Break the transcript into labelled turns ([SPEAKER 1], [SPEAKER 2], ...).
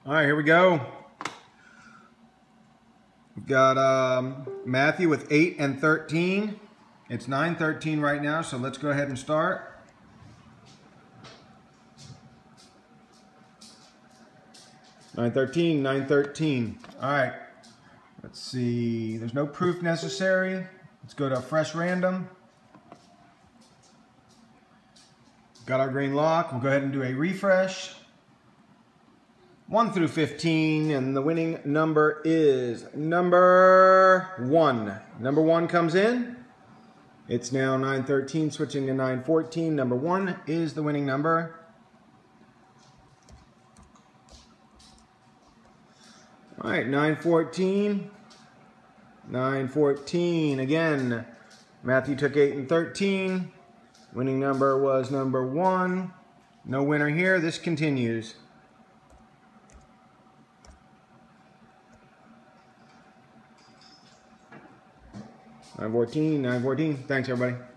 [SPEAKER 1] All right, here we go. We've got Matthew with 8 and 13. It's 9:13 right now, so let's go ahead and start. Nine thirteen. All right. Let's see. There's no proof necessary. Let's go to a fresh random. Got our green lock. We'll go ahead and do a refresh. 1 through 15, and the winning number is number 1. Number 1 comes in. It's now 9:13, switching to 9:14. Number 1 is the winning number. All right, 9:14. 9:14 again. Matthew took 8 and 13. Winning number was number 1. No winner here. This continues. 9:14. Thanks, everybody.